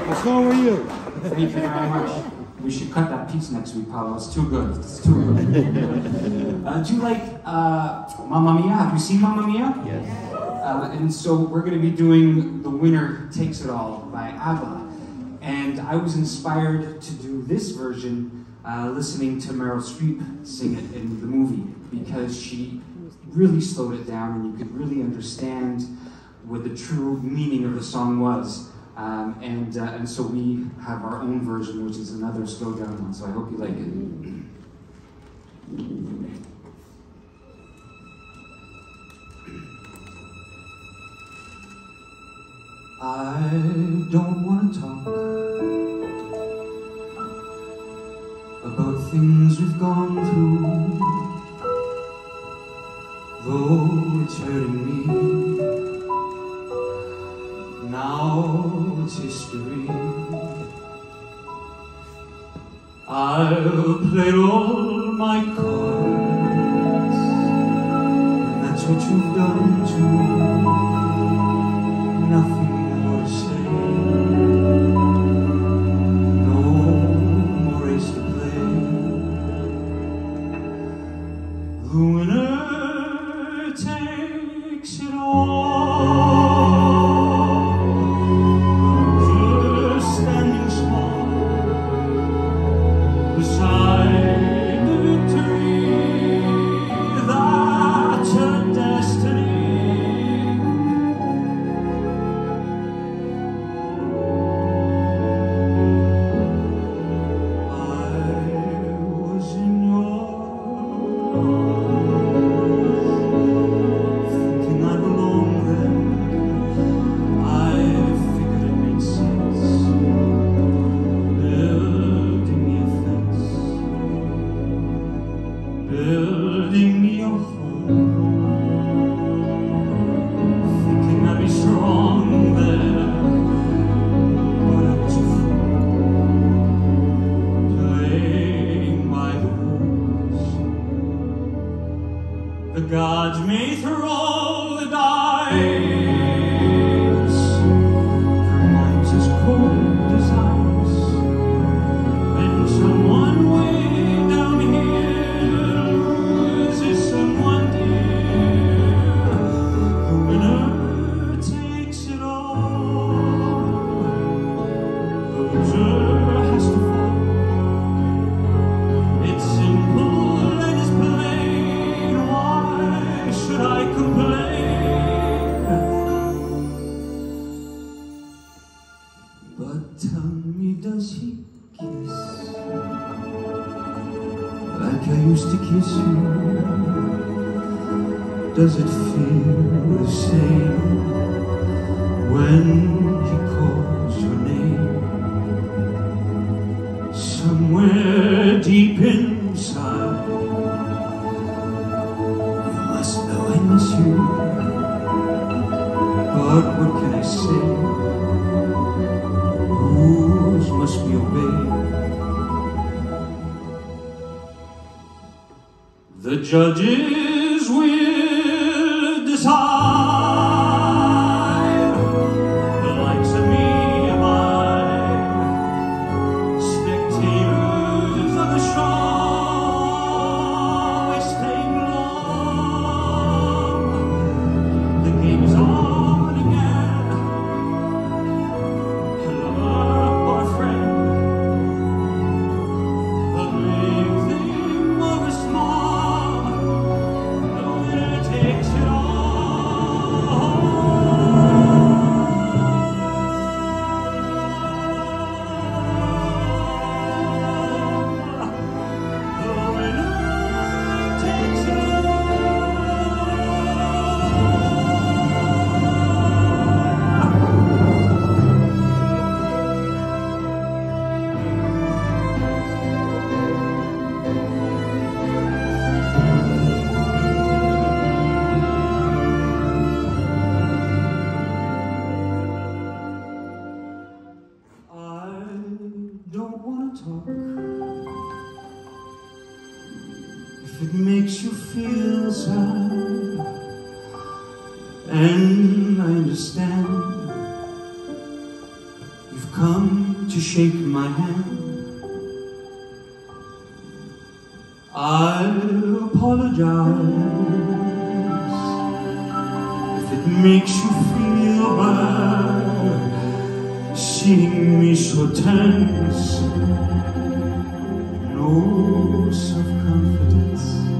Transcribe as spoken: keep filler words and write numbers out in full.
What's wrong with you? Thank you very much. We should cut that piece next week, Paolo. It's too good. It's too good. uh, do you like uh, Mamma Mia? Have you seen Mamma Mia? Yes. Uh, and so we're going to be doing The Winner Takes It All by ABBA. And I was inspired to do this version uh, listening to Meryl Streep sing it in the movie, because she really slowed it down and you could really understand what the true meaning of the song was. Um, and, uh, and so we have our own version, which is another slowed down one, so I hope you like it. I don't want to talk about things we've gone through, though it's hurting me. Now it's history. I've played all my cards, and that's what you've done too. Nothing more to say, no more race to play. The winner takes it all. Building me a home, thinking I'd be strong there, but I was a fool, playing by the rules. The gods may throw the dice, their minds as cold as ice, and someone way down here I used to kiss you. Does it feel the same when he calls your name? Somewhere deep inside, you must know I miss you. But what can I say? Rules must be obeyed. The judges will decide. The likes of me and I, spectators of the show, always playing along. The game is on again. A lover or a friend, a big thing or a small. If it makes you feel sad, and I understand, you've come to shake my hand. I'll apologize if it makes you feel bad, seeing me so tense. No self-confidence.